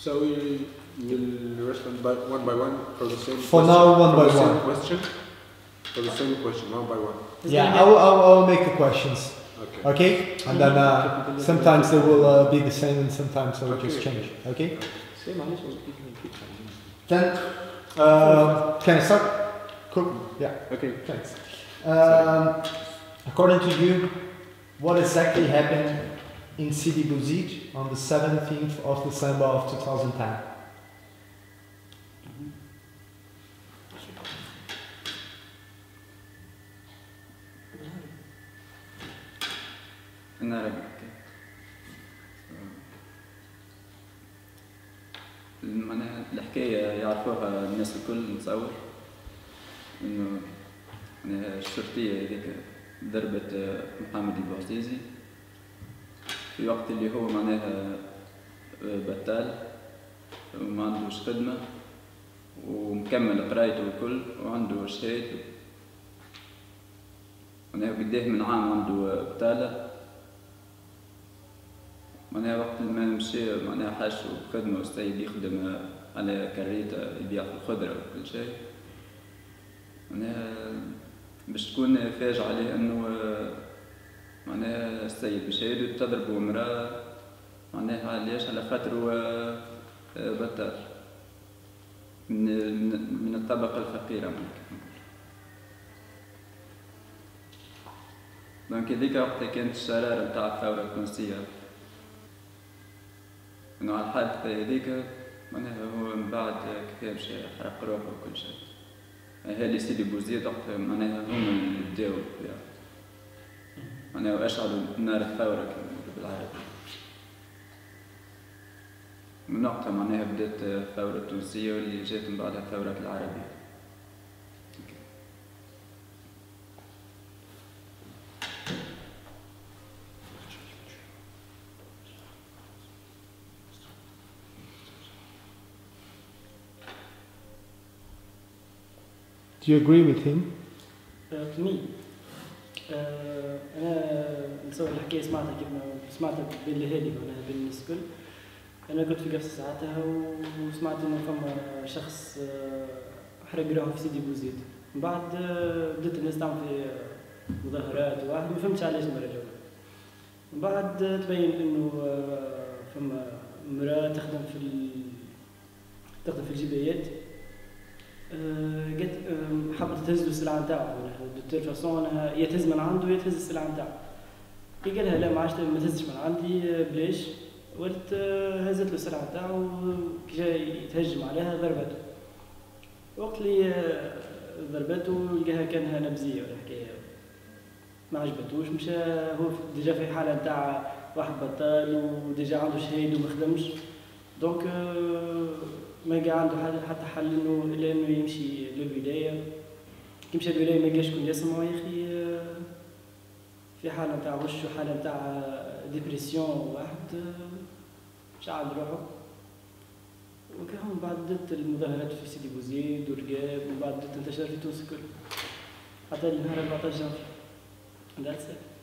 So we will respond one by one for the same For question. now, one for by the one. Same question. For the same question, one by one. Yeah, I'll make the questions. Okay. Okay? And then sometimes they will be the same and sometimes they will just change. Okay? Then, can I start? Cool. Yeah. Okay. Thanks. According to you, what exactly happened in Sidi Bouzid on the 17th of December of 2010? In Arabic. معناها الحكاية يعرفوها الناس الكل نتصور إنه الشرطية هذيك ضربت محمد البوعزيزي في وقت اللي هو معناها بطال وما عندوش خدمة ومكمل قرايته والكل وعنده شهادة معناها قداه من عام عنده بطالة معناها وقت ما مشى معناها حاشو بخدمة والسيد يخدم على كريتة يبيع في الخضرة وكل شيء معناها باش تكون فاجعة عليه انه معناها السيد بشهادة تضربه امرأة معناها علاش على خاطر هو بطال من الطبقة الفقيرة ممكن دونك هذيك وقتها كانت الشرارة متاع الثورة التونسية انه على الحادثة هذيك معناها هو من بعد كيفاه مشى حرق روحه وكل شيء هذه سيدي بوزيد وقتها معناها هما اللي بداو معناها واشعلوا نار الثورة كما يقولوا بالعربي من وقتها معناها بدات الثورة التونسية واللي جات من بعدها الثورة العربية. Do you agree with him? مي أنا نصور الحكاية سمعتها كيما سمعتها بالهادي معناها بين الناس الكل. أنا كنت في قفص ساعتها وسمعت إنه فما شخص حرق روحه في سيدي بوزيد. من بعد بدأت الناس تعمل في مظاهرات وواحد ما فهمتش علاش المرة الأولى. من بعد تبين إنه فما امرأة تخدم في الجبايات. قالت حبت تهز له السلعه نتاعو دو فاسون انا يتهز من عنده يتهز السلعه نتاعو كي قال لها لا ما عادش ما تهزش من عندي بلاش ولت هزت له السلعه نتاعو كي جاي يتهجم عليها ضربته وقت اللي ضربته لقاها كانها نبزيه ولا حكايه ما عجبتوش مشى هو ديجا في حاله نتاع واحد بطال وديجا عنده شهيد وما خدمش دونك ما كاع عنده حتى حل انه الا انه يمشي للولايه كي مشى للولايه ما لقاش شكون يسمعه يا اخي في حاله نتاع وش وحاله نتاع ديبرسيون واحد شعل روحه وكان من بعد بدات المظاهرات في سيدي بوزيد ورقاب ومن بعد بدات تنتشر في تونس الكل حتى النهار 14 جانفي. That's it.